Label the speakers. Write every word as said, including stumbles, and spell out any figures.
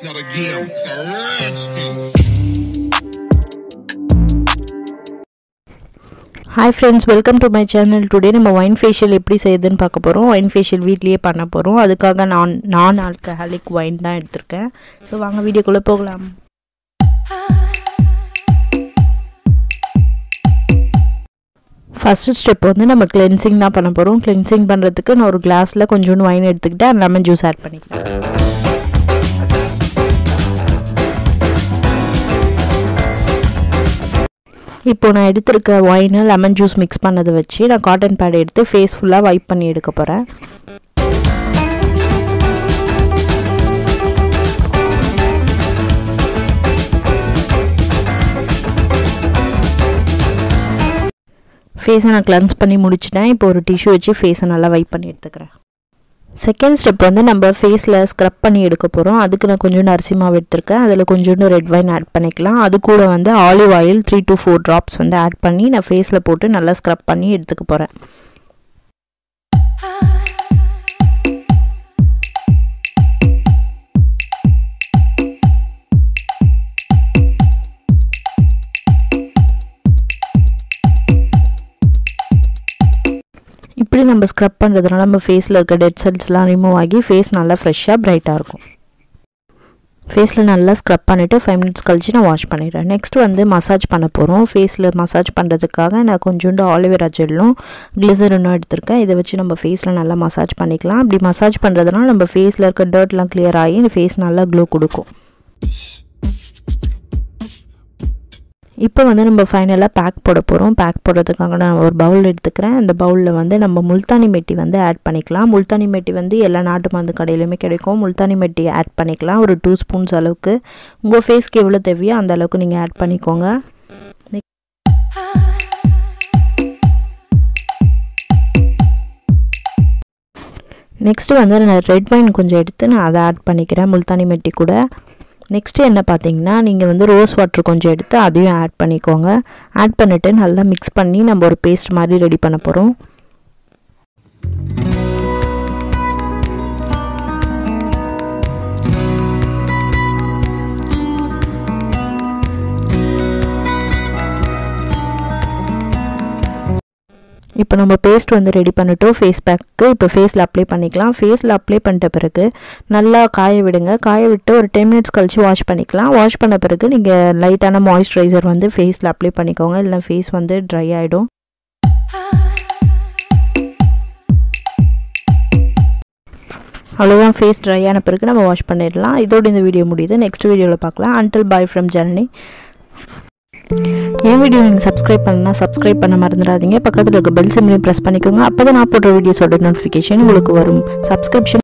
Speaker 1: not a game, it's a rich thing.
Speaker 2: Hi friends, welcome to my channel. Today நம்ம wine facial எப்படி செய்யுதுன்னு பார்க்க போறோம். wine facial வீட்லயே பண்ண போறோம். அதுக்காக நான் நான் ஆல்கஹாலிக் wine தான் எடுத்துர்க்கேன். சோ வாங்க வீடியோக்குள்ள போகலாம். ஃபர்ஸ்ட் ஸ்டெப் வந்து நம்ம கிளென்சிங் தான் பண்ண போறோம். கிளென்சிங் பண்றதுக்கு நான் ஒரு கிளாஸ்ல கொஞ்சம் wine எடுத்துக்கிட்டு லெமன் ஜூஸ் ஆட் பண்ணிக்கிறேன். இப்போ நான் எடுத்துர்க்க wine லெமன் ஜூஸ் mix பண்ணத வச்சு நான் காட்டன் பேட் எடுத்து ஃபேஸ் ஃபுல்லா வைப் பண்ணி எடுக்க போறேன். ஃபேஸை நான் கிளென்ஸ் பண்ணி முடிச்சிட்டேன். இப்போ ஒரு டிஷ்யூ வச்சு ஃபேஸை நல்லா வைப் பண்ணி எடுத்துக்கிறேன். செகண்ட் ஸ்டெப் வந்து நம்ம ஃபேஸில் ஸ்க்ரப் பண்ணி எடுக்க போகிறோம். அதுக்கு நான் கொஞ்சோண்டு அரிசி மாவு எடுத்துருக்கேன். அதில் கொஞ்சோண்டு ரெட் வைன் ஆட் பண்ணிக்கலாம். அது கூட வந்து olive oil three to four drops வந்து ஆட் பண்ணி நான் ஃபேஸில் போட்டு நல்லா ஸ்க்ரப் பண்ணி எடுத்துக்க போகிறேன். இப்படி நம்ம ஸ்க்ரப் பண்ணுறதுனால நம்ம ஃபேஸில் இருக்க டெட் செல்ஸ்லாம் ரிமூவ் ஆகி ஃபேஸ் நல்லா ஃப்ரெஷ்ஷாக பிரைட்டாக இருக்கும். ஃபேஸில் நல்லா ஸ்க்ரப் பண்ணிவிட்டு ஃபைவ் மினிட்ஸ் கழிச்சு நான் வாஷ் பண்ணிடுறேன். நெக்ஸ்ட் வந்து மசாஜ் பண்ண போகிறோம். ஃபேஸில் மசாஜ் பண்ணுறதுக்காக நான் கொஞ்சோண்டு ஆலிவேரா ஜெல்லும் கிளிசரினும் எடுத்திருக்கேன். இதை வச்சு நம்ம ஃபேஸில் நல்லா மசாஜ் பண்ணிக்கலாம். அப்படி மசாஜ் பண்ணுறதுனால நம்ம ஃபேஸில் இருக்க டர்ட்லாம் கிளியர் ஆகி இந்த ஃபேஸ் நல்லா க்ளோ கொடுக்கும். இப்போ வந்து நம்ம ஃபைனலாக பேக் போட போகிறோம். பேக் போடுறதுக்காக நான் ஒரு பவுல் எடுத்துக்கிறேன். அந்த பவுலில் வந்து நம்ம முல்தானி மெட்டி வந்து ஆட் பண்ணிக்கலாம். முல்தானி மெட்டி வந்து எல்லா நாட்டு மருந்து கடையிலுமே கிடைக்கும். முல்தானி மெட்டி ஆட் பண்ணிக்கலாம் ஒரு டூ ஸ்பூன்ஸ் அளவுக்கு. உங்கள் ஃபேஸ்க்கு எவ்வளோ தேவையோ அந்த அளவுக்கு நீங்கள் ஆட் பண்ணிக்கோங்க. நெக்ஸ்ட்டு வந்து நான் ரெட் வைன் கொஞ்சம் எடுத்து நான் அதை ஆட் பண்ணிக்கிறேன் முல்தானி மெட்டி கூட. நெக்ஸ்ட்டு என்ன பார்த்தீங்கன்னா நீங்கள் வந்து ரோஸ் வாட்டர் கொஞ்சம் எடுத்து அதையும் ஆட் பண்ணிக்கோங்க. ஆட் பண்ணிவிட்டு நல்லா மிக்ஸ் பண்ணி நம்ம ஒரு பேஸ்ட் மாதிரி ரெடி பண்ண போகிறோம். இப்போ நம்ம பேஸ்ட் வந்து ரெடி பண்ணிட்டோம் ஃபேஸ் பேக்கு. இப்போ ஃபேஸில் அப்ளை பண்ணிக்கலாம். ஃபேஸில் அப்ளை பண்ணிட்ட பிறகு நல்லா காய விடுங்க. காய விட்டு ஒரு டென் மினிட்ஸ் கழிச்சு வாஷ் பண்ணிக்கலாம். வாஷ் பண்ண பிறகு நீங்கள் லைட்டான மாய்ஸ்சரைசர் வந்து ஃபேஸில் அப்ளை பண்ணிக்கோங்க. இல்லை ஃபேஸ் வந்து ட்ரை ஆகிடும். அவ்வளோதான், ஃபேஸ் ட்ரை ஆன பிறகு நம்ம வாஷ் பண்ணிடலாம். இதோடு இந்த வீடியோ முடியுது. நெக்ஸ்ட் வீடியோவில் பார்க்கலாம். Until bye from journey. என் வீடியோ நீங்கள் சப்ஸ்கிரைப் பண்ணால் சப்ஸ்கிரைப் பண்ண மறந்துடாதீங்க. பக்கத்தில் இருக்க பெல் சிம்லையும் ப்ரெஸ் பண்ணிக்கோங்க. அப்போ தான் நான் போடுற வீடியோஸோட நோட்டிஃபிகேஷன் உங்களுக்கு வரும். சப்ஸ்கிரிப்ஷன்